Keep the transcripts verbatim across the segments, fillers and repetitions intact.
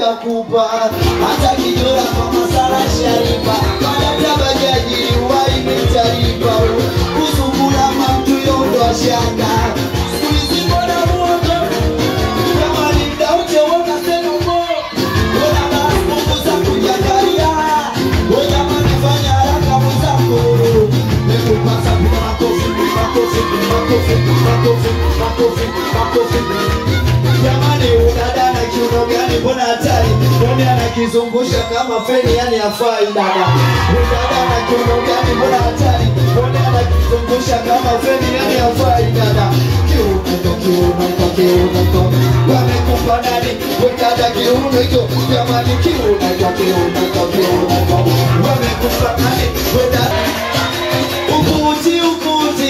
nikakupa. Hata kijora kwa masala sharipa, madata bajaji uwai mitaripa. Kusungula mamtu yondo wa shanga, sikuizi mbona muoto. Kama ni mdauche wona senu mo, wona basi munguza kujakaria. Wona manifanya haraka muzako, nekupasa pina makofi, makofi, makofi, makofi, makofi, makofi. Jamani udada na kiuno gani mbona hatari, mbona anakizungusha kama feni yani hafai dada. Udada na kiuno gani mbona hatari, mbona anakizungusha kama feni yani hafai dada. Kiuno ndo kiuno ndo kiuno ndo wamekupa nani, udada kiuno ndo jamani. Kiuno ndo kiuno ndo kiuno ndo wamekupa nani, udada. Ukuti ukuti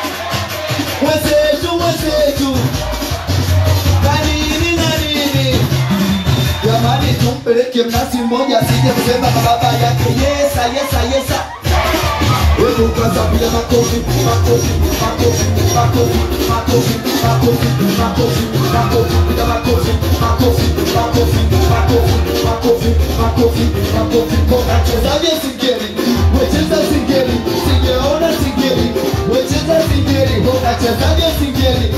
wezetu wezetu kanini na nini. Jamani tumpeleke mnasi mmoja sije kusema baba yake yesa yesa yesa. Wewe kwanza bila makofi makofi makofi makofi makofi makofi makofi makofi bila makofi makofi makofi makofi makofi makofi makofi. Kwa chezaje singeli wecheza singeli singeona singeli wecheza singeli. Kwa chezaje singeli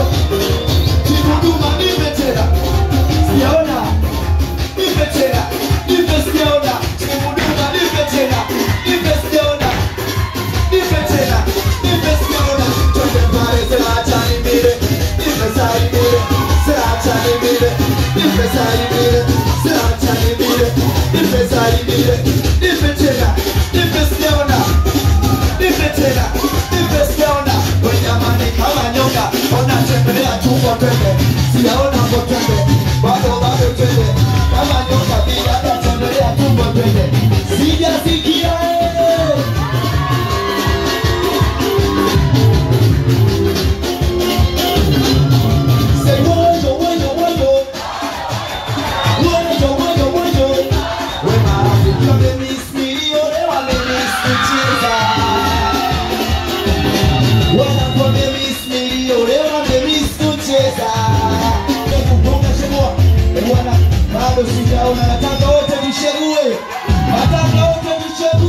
kiduduma nimetera sijaona nimetera nipe sijaona kiduduma nimetera nipe sijaona nimetera nipe sijaona. Twende pale seracha nimire nipe sai mire seracha nimire nipe sai mire seracha nimire nipe sai mire nimetera nipe sijaona nimetera nipe sijaona. Wanyamani kama nyoka wanatembelea tuko twende sijaona mbo twende bado bado twende kama nyoka bila tembelea tuko twende sijasikia. Say woyo woyo woyo woyo woyo woyo. We marafiki wamemiss milioni wamemiss kucheza, wanakuwa wamemiss milioni wamemiss kucheza. Kupunga shemua bwana bado sijaona. Nataka wote nishegue, nataka wote nishegue.